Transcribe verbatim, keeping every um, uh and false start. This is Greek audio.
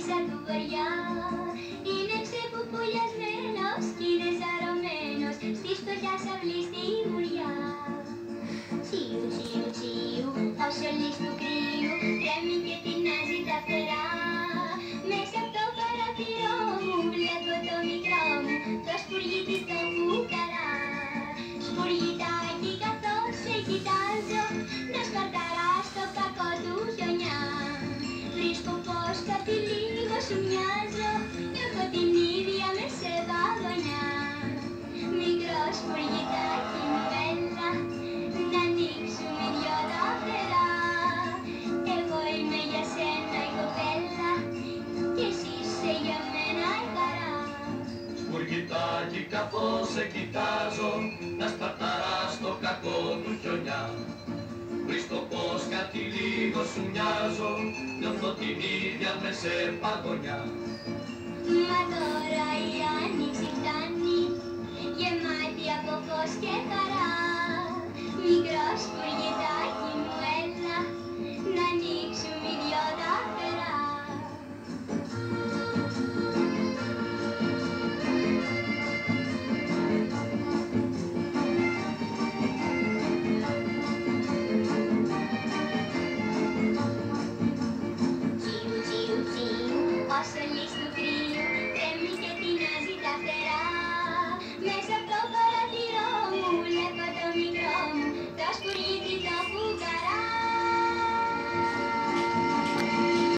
μέσα του βοριά. Είναι ξεπουπουλιασμένος κι είναι ζαρωμένος στη φτωχιά σαυλή στη μουριά. Τσίου, τσίου, τσίου, ο σωλής του κρύου τρέμει και τεινάζει τα φτερά. Μέσα από το παραθυρό μου βλέπω το μικρό μου το σπουργητικό φουκαρά. Σπουργητάκι καθώς σε κοιτάζω να σπαρταρά στο κακό του χιονιά. Βρίσκω πως κάτι λίγο σου μοιάζω κι έχω την ίδια με σε βαγονιά. Μικρό σπουργητάκι μου έλα να ανοίξουμε δυο τα φτερά. Εγώ είμαι για σένα η κοπέλα κι εσύ είσαι για μένα η χαρά. Σπουργητάκι καθώς σε κοιτάζω να σπαρταράς το κακό του χιονιά. Βρίσκω πως κάτι λίγο σου μοιάζω νιώθω την ίδια με σε παγωνιά. Μα τώρα η άνοιξη φτάνει γεμάτη από φως και χαρά. Μικρό σπουργητάκι